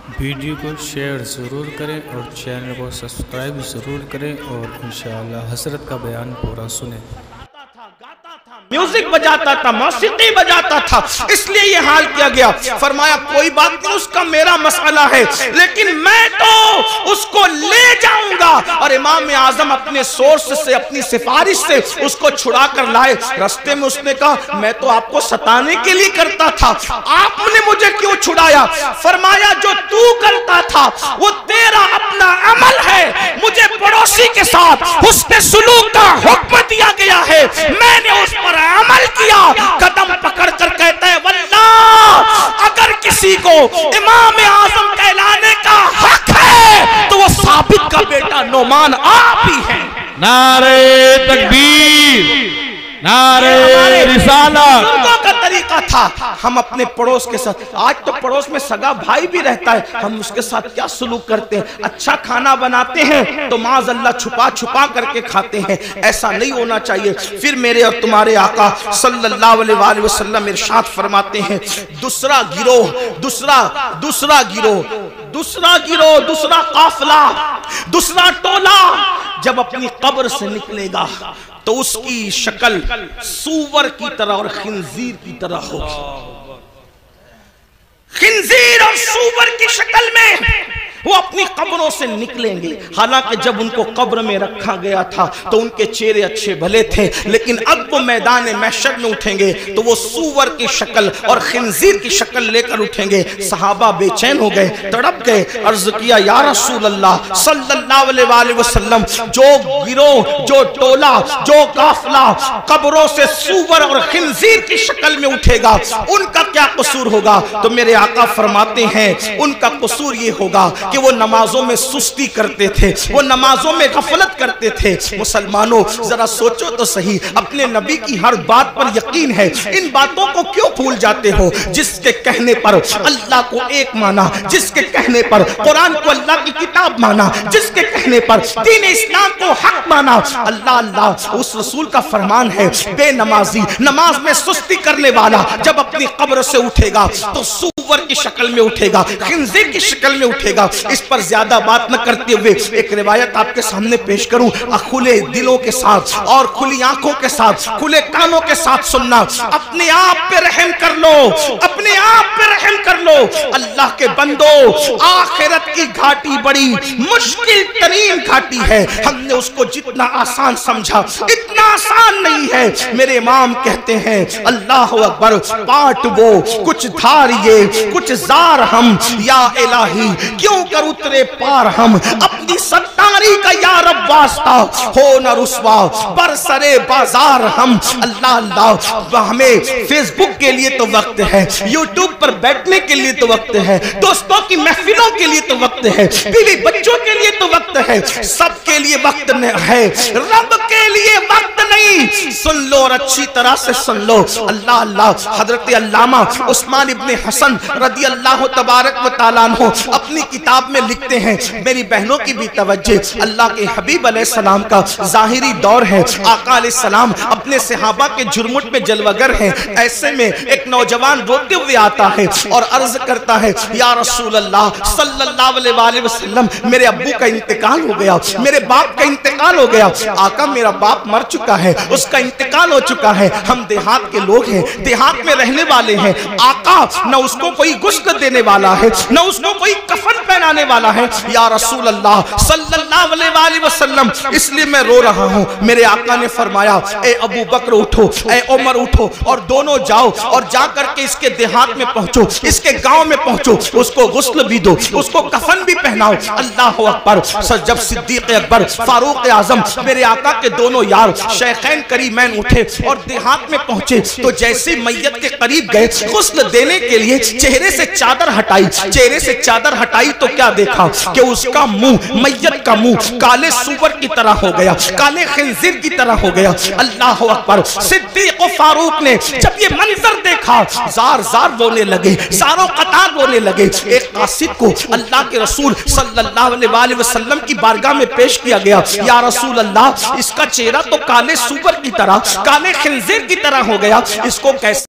Video کو share ضرور کریں اور چینل کو سبسکرائب ضرور کریں اور انشاءاللہ حضرت کا بیان پورا سنیں۔ میوزک بجاتا تھا، موسیقی بجاتا تھا، اس لیے یہ حال کیا گیا۔ فرمایا کوئی بات نہیں، اس کا میرا مسئلہ ہے، لیکن میں تو اس کو لے جاؤں گا۔ اور امام اعظم اپنے سورس سے، اپنی سفارش سے اس کو چھڑا کر لائے۔ رستے میں اس نے کہا میں تو آپ کو ستانے کے لیے کرتا تھا، آپ نے مجھے کیوں چھڑایا؟ فرمایا جو تو کرتا تھا وہ تیرا اپنا عمل ہے، مجھے پڑوسی کے ساتھ حسن سلوک کا حکم دیا گیا ہے، میں نے اس پر عمل کیا۔ قدم پکڑ کر کہتا ہے واللہ اگر کسی کو امام اعظم کہلانے کا حق ہے تو وہ ثابت کا بیٹا نعمان آپ ہی ہیں۔ نعرہ تکبیر، نعرہ رسالت۔ لوگوں کا طریقہ تھا ہم اپنے پڑوس کے ساتھ، آج تو پڑوس میں سگا بھائی بھی رہتا ہے، ہم اس کے ساتھ کیا سلوک کرتے ہیں؟ اچھا کھانا بناتے ہیں تو معاذ اللہ چھپا چھپا کر کے کھاتے ہیں، ایسا نہیں ہونا چاہیے۔ پھر میرے اور تمہارے آقا صلی اللہ علیہ وآلہ وسلم ارشاد فرماتے ہیں دوسرا گروہ، دوسرا قافلہ، دوسرا ٹولہ جب اپنی قبر سے نکلے گا تو اس کی شکل سور کی طرح اور خنزیر کی طرح ہوگی۔ خنزیر اور سور کی شکل میں وہ اپنی قبروں سے نکلیں گے۔ حالانکہ جب ان کو قبر میں رکھا گیا تھا تو ان کے چہرے اچھے بھلے تھے، لیکن اب وہ میدان محشر میں اٹھیں گے تو وہ سور کی شکل اور خنزیر کی شکل لے کر اٹھیں گے۔ صحابہ بے چین ہو گئے، تڑپ گئے، عرض کیا یا رسول اللہ صلی اللہ علیہ وآلہ وسلم، جو گروہ، جو ٹولہ، جو قافلہ قبروں سے سور اور خنزیر کی شکل میں اٹھے گا ان کا کیا قصور ہوگا؟ تو میرے آقا فرماتے ہیں ان کا قصور یہ ہوگا کہ وہ نمازوں میں سستی کرتے تھے، وہ نمازوں میں غفلت کرتے تھے۔ مسلمانوں ذرا سوچو تو صحیح، اپنے نبی کی ہر بات پر یقین ہے، ان باتوں کو کیوں بھول جاتے ہو؟ جس کے کہنے پر اللہ کو ایک مانا، جس کے کہنے پر قرآن کو اللہ کی کتاب مانا، جس کے کہنے پر دین اسلام کو حق مانا، اللہ اس رسول کا فرمان ہے بے نمازی، نماز میں سستی کرنے والا جب اپنی قبر سے اٹھے گا تو سور کی شکل میں اٹھے گا، خنزیر کی شکل میں اٹھے گا۔ اس پر زیادہ بات نہ کرتے ہوئے ایک روایت آپ کے سامنے پیش کروں، کھلے دلوں کے ساتھ اور کھلی آنکھوں کے ساتھ، کھلے کانوں کے ساتھ سننا۔ اپنے آپ پہ رحم کر لو، اپنے آپ پہ رحم کر لو۔ اللہ کے بندو، آخرت کی گھاٹی بڑی مشکل ترین گھاٹی ہے، ہم نے اس کو جتنا آسان سمجھا اتنا آسان نہیں ہے۔ میرے امام کہتے ہیں اللہ اکبر، پاٹ وہ کچھ دھاریے کچھ زار ہم، یا الہی کیوں کر اترے پار ہم، اپنی ستاری کا یا رب واسطہ ہو نہ رسوا برسرے بازار ہم۔ اللہ ہمیں فیس بک کے لیے تو وقت ہے، یوٹیوب پر بیٹھنے کے لیے تو وقت ہے، دوستوں کی محفلوں کے لیے تو وقت ہے، بیوی بچوں کے لیے تو وقت ہے، سب کے لیے وقت ہے، رب کے لیے وقت نہیں۔ سن لو اور اچھی طرح سے سن لو۔ اللہ حضرت علامہ عثمان ابن حسن رضی اللہ تبارک و تعالیٰ عنہ اپنی کتاب میں لکھتے ہیں، میری بہنوں کی بھی توجہ، اللہ کے حبیب علیہ السلام کا ظاہری دور ہے، آقا علیہ السلام اپنے صحابہ کے جرمٹ میں جلوگر ہیں۔ ایسے میں ایک نوجوان روتے ہوئے آتا ہے اور عرض کرتا ہے یا رسول اللہ صلی اللہ علیہ وآلہ وسلم، میرے ابو کا انتقال ہو گیا، میرے باپ کا انتقال ہو گیا۔ آقا میرا باپ مر چکا ہے، اس کا انتقال ہو چکا ہے، ہم دیہات کے لوگ ہیں، دیہات میں رہنے والے ہیں، آقا نہ اس کو کوئی غسل دینے والا ہے، نہ اس کو کوئی کفن پہنانے والا ہے، یا رسول اللہ صلی اللہ علیہ وآلہ وسلم اس لیے میں رو رہا ہوں۔ میرے آقا نے فرمایا اے ابو بکر اٹھو، اے عمر اٹھو اور دونوں جاؤ اور جا کر کے اس کے دیہات میں پہنچو، اس کے گاؤں میں پہنچو، اس کو غسل بھی دو، اس کو کفن بھی پہناؤ۔ اللہ اکبر۔ جب صدیق اکبر، فاروق اعظم، میرے آقا کے دونوں یار شیخین کریمین اٹھے اور دیہات میں پہنچے تو جیسے میت کے قریب گئے غسل دینے کے لیے چہرے سے چادر ہٹائی، چہرے سے چادر ہٹائی تو کیا دیکھا کہ اس کا منہ، میت کا منہ کالے سور کی طرح ہو گیا، کالے خنزیر کی طرح ہو گیا۔ اللہ اکبر۔ صدیق و فاروق نے جب یہ منظر دیکھا زار زار رونے لگے، زاروں قطار رونے لگے۔ ایک قاصد کو اللہ کے رسول صلی اللہ علیہ وآلہ وسلم کی بارگاہ میں پیش کیا گیا، یا رسول اللہ اس کا چہرہ تو کالے سور کی طرح، کالے خنزیر کی طرح ہو گیا، اس کو کیسے